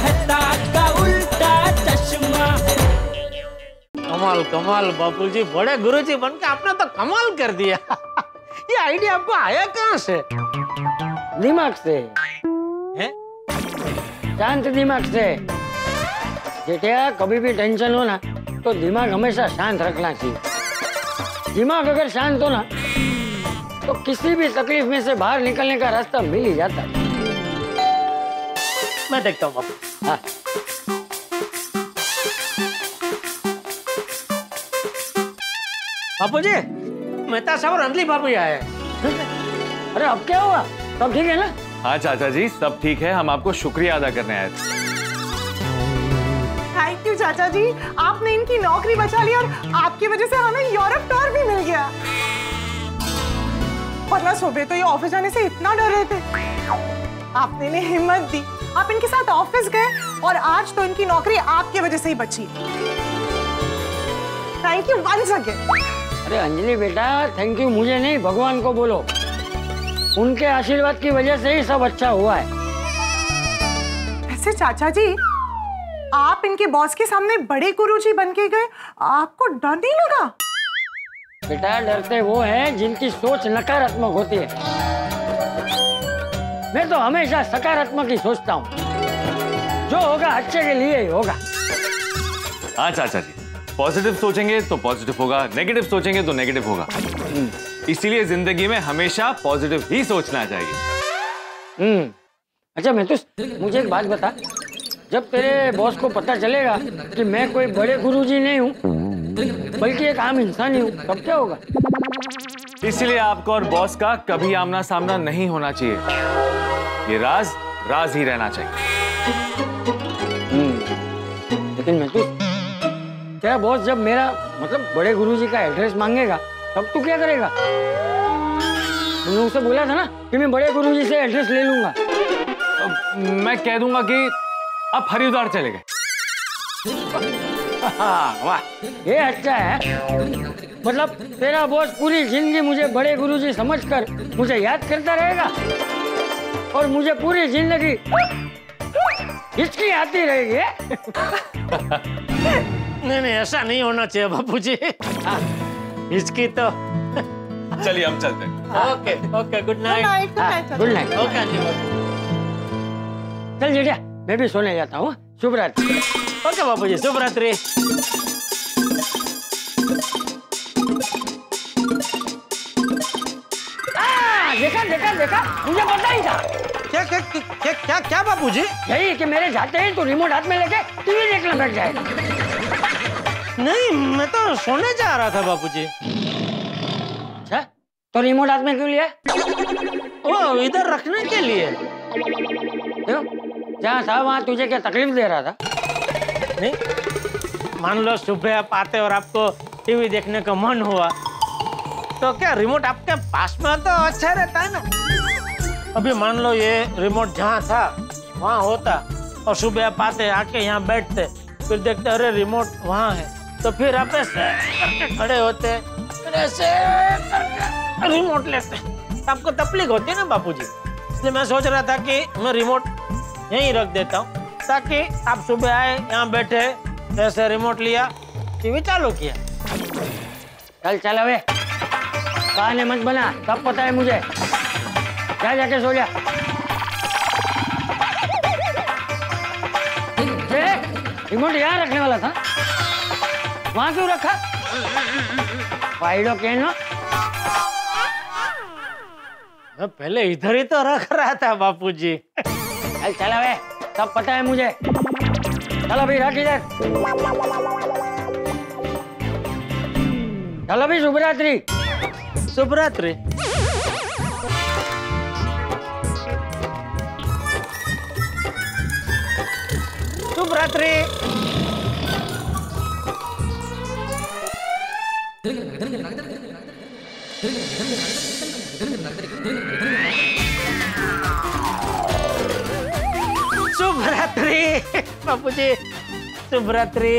मेहता का उल्टा चश्मा। कमाल कमाल बापूजी, बड़े गुरुजी बनके आपने तो कमाल कर दिया। ये आइडिया आपको आया कहाँ से? दिमाग से। हैं? शांत दिमाग से। जेठिया, कभी भी टेंशन हो ना तो दिमाग हमेशा शांत रखना चाहिए। दिमाग अगर शांत हो ना तो किसी भी तकलीफ में से बाहर निकलने का रास्ता मिल ही जाता है। मैं देखता हूँ बापू। हाँ। बापूजी, मेहता साहब और अंजलि बाबू आए। अरे अब क्या हुआ? सब ठीक है ना? हाँ चाचा जी, सब ठीक है। हम आपको शुक्रिया अदा करने आए थे। थैंक यू चाचा जी, आपने इनकी नौकरी बचा ली और आपकी वजह से हमें यूरोप टूर भी मिल गया। वरना सुबह तो ये ऑफिस जाने से इतना डर रहे थे, आपने इन्हें हिम्मत दी, आप इनके साथ ऑफिस गए और आज तो इनकी नौकरी आपकी वजह से ही बची। Thank you once again. अरे अंजलि बेटा, थैंक यू मुझे नहीं, भगवान को बोलो। उनके आशीर्वाद की वजह से ही सब अच्छा हुआ है। ऐसे चाचा जी, आप इनके बॉस के सामने बड़े गुरुजी बन के गए, आपको डर नहीं लगा? बेटा, डरते वो हैं जिनकी सोच नकारात्मक होती है। मैं तो हमेशा सकारात्मक ही सोचता हूँ। जो होगा अच्छे के लिए ही होगा। हाँ चाचा जी, पॉजिटिव सोचेंगे तो पॉजिटिव होगा, नेगेटिव सोचेंगे तो नेगेटिव होगा। इसीलिए जिंदगी में हमेशा पॉजिटिव ही सोचना चाहिए। अच्छा मैं तो, मुझे एक बात बता, जब तेरे बॉस को पता चलेगा कि मैं कोई बड़े गुरुजी नहीं हूँ बल्कि एक आम इंसान ही हूँ, तब क्या होगा? इसीलिए आपको और बॉस का कभी आमना सामना नहीं होना चाहिए। ये राज राज ही रहना चाहिए। लेकिन मैं तो, तेरा बॉस जब मेरा मतलब बड़े गुरुजी का एड्रेस मांगेगा तब तू क्या करेगा? तुमने उसे बोला था ना कि मैं बड़े गुरुजी से एड्रेस ले लूंगा। मैं कह दूंगा कि आप हरिद्वार चले गए। वाह, ये अच्छा है। मतलब तेरा बॉस पूरी जिंदगी मुझे बड़े गुरुजी समझकर मुझे याद करता रहेगा और मुझे पूरी जिंदगी हिचकी आती रहेगी। नहीं, ऐसा नहीं होना चाहिए बापूजी। हिचकी तो। चलिए हम चलते हैं। Okay okay, good night. Good night. Okay Anjali बाबू। चल जेठिया, मैं भी सोने जाता हूँ। शुभ रात्रि। ओके बापूजी, शुभ रात्रि। देखा देखा देखा, मुझे पता ही था। क्या क्या क्या क्या क्या बापूजी? यही कि मेरे जाते ही तो रिमोट हाथ में लेके टीवी देखने बैठ जाएगा। नहीं, मैं तो सोने जा रहा था बापूजी। अच्छा, तो रिमोट हाथ में क्यों लिया? वो इधर रखने के लिए। क्यों? जहाँ था वहाँ तुझे क्या तकलीफ दे रहा था? नहीं, मान लो सुबह आप आते और आपको टीवी देखने का मन हुआ तो क्या रिमोट आपके पास में तो अच्छा रहता है ना। अभी मान लो ये रिमोट जहाँ था वहाँ होता और सुबह आप आते आके यहाँ बैठते, फिर देखते अरे रिमोट वहाँ है, तो फिर आप ऐसे करके खड़े होते, फिर ऐसे करके रिमोट लेते, आपको तकलीफ होती है ना बापूजी। इसलिए मैं सोच रहा था कि मैं रिमोट यहीं रख देता हूँ ताकि आप सुबह आए, यहाँ बैठे, ऐसे रिमोट लिया, टीवी चालू किया। चल चल, अबे बहाने मत बना, सब पता है मुझे। जा जाके सो जा। रिमोट यहाँ रखने वाला था, वहाँ क्यों रखा? फाइडो केनो? मैं पहले इधर ही तो रख रहा था बापूजी। चल चल अबे, सब पता है मुझे। चल अभी रख इधर। चल अभी, शुभ रात्रि। शुभ रात्रि। शुभ रात्रि। शुभ रात्रि बापूजी, शुभ रात्रि।